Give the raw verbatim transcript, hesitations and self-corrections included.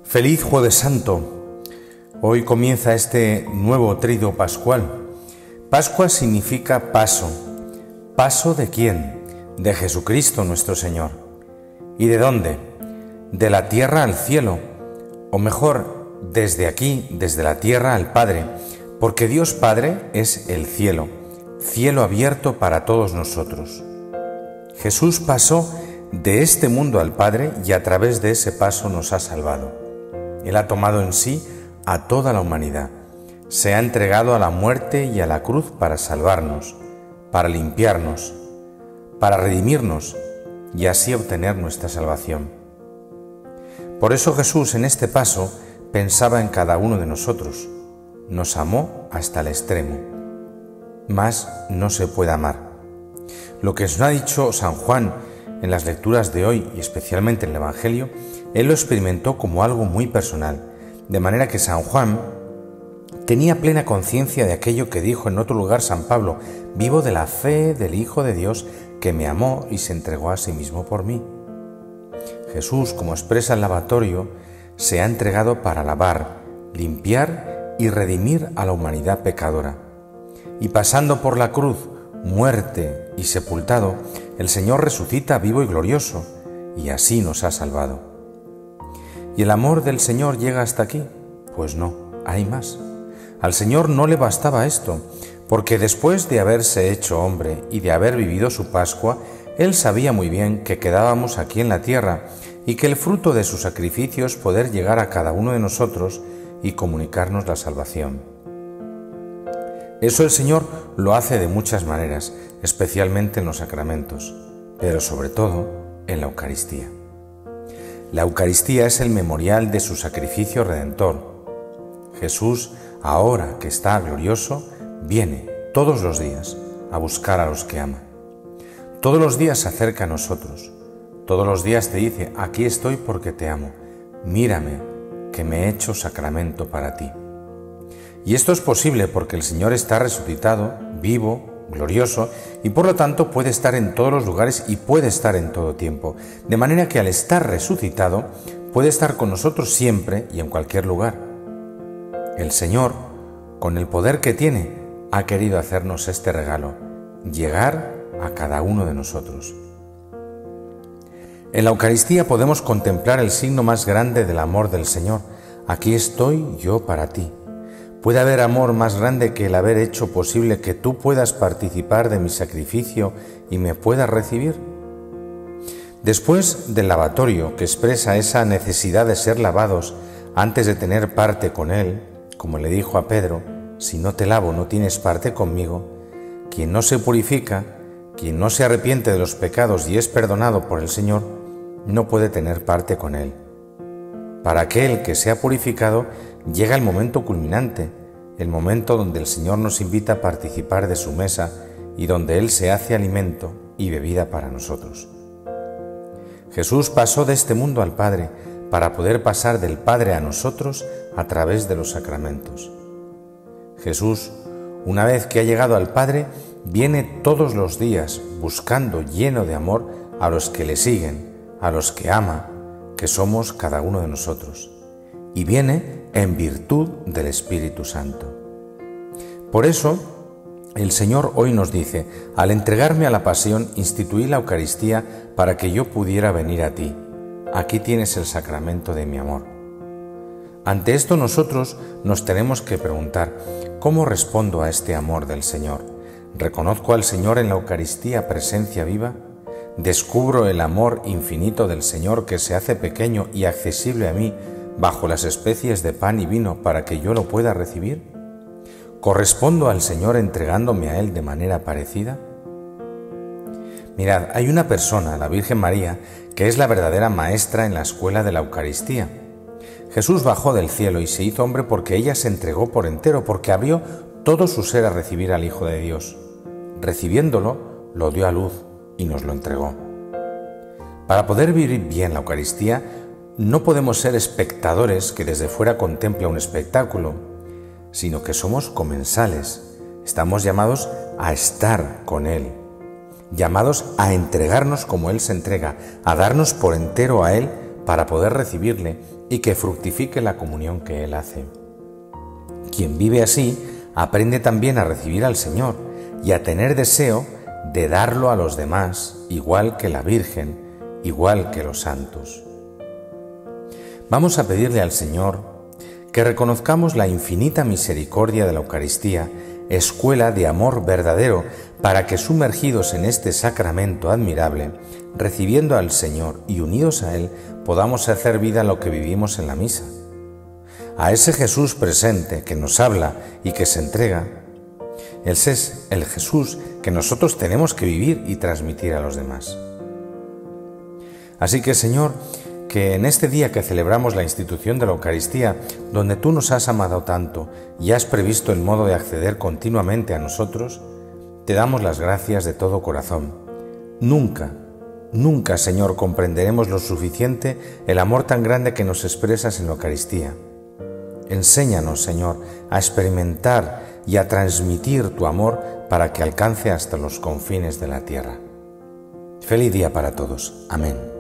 Feliz Jueves Santo. Hoy comienza este nuevo triduo pascual. Pascua significa paso. ¿Paso de quién? De Jesucristo nuestro Señor. ¿Y de dónde? De la tierra al cielo, o mejor, desde aquí, desde la tierra al Padre, porque Dios Padre es el cielo, cielo abierto para todos nosotros. Jesús pasó de este mundo al Padre y a través de ese paso nos ha salvado. Él ha tomado en sí a toda la humanidad, se ha entregado a la muerte y a la cruz para salvarnos, para limpiarnos, para redimirnos y así obtener nuestra salvación. Por eso Jesús en este paso pensaba en cada uno de nosotros, nos amó hasta el extremo. Más no se puede amar. Lo que nos ha dicho San Juan en las lecturas de hoy y especialmente en el Evangelio, él lo experimentó como algo muy personal, de manera que San Juan tenía plena conciencia de aquello que dijo en otro lugar San Pablo: vivo de la fe del Hijo de Dios que me amó y se entregó a sí mismo por mí. Jesús, como expresa el lavatorio, se ha entregado para lavar, limpiar y redimir a la humanidad pecadora. Y pasando por la cruz, muerte y sepultado, el Señor resucita vivo y glorioso, y así nos ha salvado. ¿Y el amor del Señor llega hasta aquí? Pues no, hay más. Al Señor no le bastaba esto, porque después de haberse hecho hombre y de haber vivido su Pascua, Él sabía muy bien que quedábamos aquí en la tierra y que el fruto de su sacrificio es poder llegar a cada uno de nosotros y comunicarnos la salvación. Eso el Señor lo hace de muchas maneras, especialmente en los sacramentos, pero sobre todo en la Eucaristía. La Eucaristía es el memorial de su sacrificio redentor. Jesús, ahora que está glorioso, viene todos los días a buscar a los que ama. Todos los días se acerca a nosotros. Todos los días te dice: aquí estoy porque te amo. Mírame, que me he hecho sacramento para ti. Y esto es posible porque el Señor está resucitado, vivo, glorioso, y por lo tanto puede estar en todos los lugares y puede estar en todo tiempo. De manera que al estar resucitado, puede estar con nosotros siempre y en cualquier lugar. El Señor, con el poder que tiene, ha querido hacernos este regalo: llegar a cada uno de nosotros. En la Eucaristía podemos contemplar el signo más grande del amor del Señor: aquí estoy yo para ti. ¿Puede haber amor más grande que el haber hecho posible que tú puedas participar de mi sacrificio y me puedas recibir? Después del lavatorio, que expresa esa necesidad de ser lavados antes de tener parte con Él, como le dijo a Pedro: si no te lavo no tienes parte conmigo, quien no se purifica, quien no se arrepiente de los pecados y es perdonado por el Señor, no puede tener parte con Él. Para aquel que sea purificado, llega el momento culminante, el momento donde el Señor nos invita a participar de su mesa y donde Él se hace alimento y bebida para nosotros. Jesús pasó de este mundo al Padre para poder pasar del Padre a nosotros a través de los sacramentos. Jesús, una vez que ha llegado al Padre, viene todos los días buscando, lleno de amor, a los que le siguen, a los que ama, que somos cada uno de nosotros, y viene en virtud del Espíritu Santo. Por eso, el Señor hoy nos dice: al entregarme a la pasión, instituí la Eucaristía para que yo pudiera venir a ti. Aquí tienes el sacramento de mi amor. Ante esto nosotros nos tenemos que preguntar: ¿cómo respondo a este amor del Señor? ¿Reconozco al Señor en la Eucaristía presencia viva? ¿Descubro el amor infinito del Señor que se hace pequeño y accesible a mí bajo las especies de pan y vino para que yo lo pueda recibir? ¿Correspondo al Señor entregándome a Él de manera parecida? Mirad, hay una persona, la Virgen María, que es la verdadera maestra en la escuela de la Eucaristía. Jesús bajó del cielo y se hizo hombre porque ella se entregó por entero, porque abrió todo su ser a recibir al Hijo de Dios. Recibiéndolo, lo dio a luz y nos lo entregó. Para poder vivir bien la Eucaristía, no podemos ser espectadores que desde fuera contempla un espectáculo, sino que somos comensales. Estamos llamados a estar con Él, llamados a entregarnos como Él se entrega, a darnos por entero a Él para poder recibirle y que fructifique la comunión que Él hace. Quien vive así aprende también a recibir al Señor y a tener deseo de darlo a los demás, igual que la Virgen, igual que los santos. Vamos a pedirle al Señor que reconozcamos la infinita misericordia de la Eucaristía, escuela de amor verdadero, para que sumergidos en este sacramento admirable, recibiendo al Señor y unidos a Él, podamos hacer vida lo que vivimos en la misa. A ese Jesús presente que nos habla y que se entrega, ese es el Jesús que nosotros tenemos que vivir y transmitir a los demás. Así que, Señor, que en este día que celebramos la institución de la Eucaristía, donde tú nos has amado tanto y has previsto el modo de acceder continuamente a nosotros, te damos las gracias de todo corazón. Nunca, nunca, Señor, comprenderemos lo suficiente el amor tan grande que nos expresas en la Eucaristía. Enséñanos, Señor, a experimentar y a transmitir tu amor para que alcance hasta los confines de la tierra. Feliz día para todos. Amén.